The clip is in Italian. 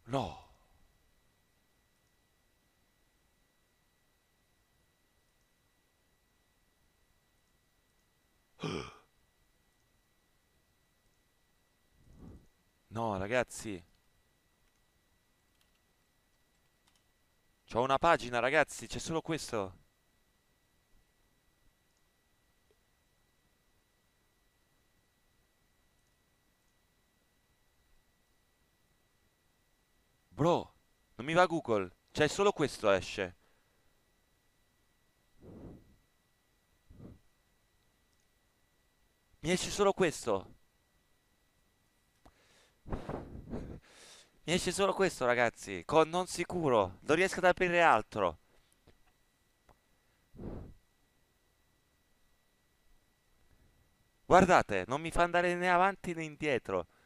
No. No, ragazzi. C'ho una pagina, ragazzi, c'è solo questo. Bro, non mi va Google. C'è solo questo esce. Mi esce solo questo. Mi esce solo questo, ragazzi. Con non sicuro. Non riesco ad aprire altro. Guardate, non mi fa andare né avanti né indietro.